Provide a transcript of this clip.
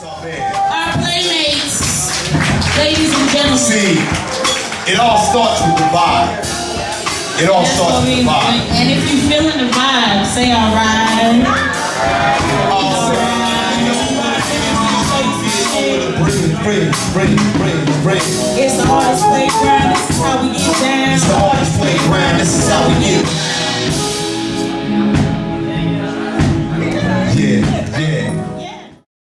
Our playmates, ladies and gentlemen. See, it all starts with the vibe. It all starts with the vibe. And if you're feeling the vibe, say alright. Bring. It's the hardest playground. This is how we get down.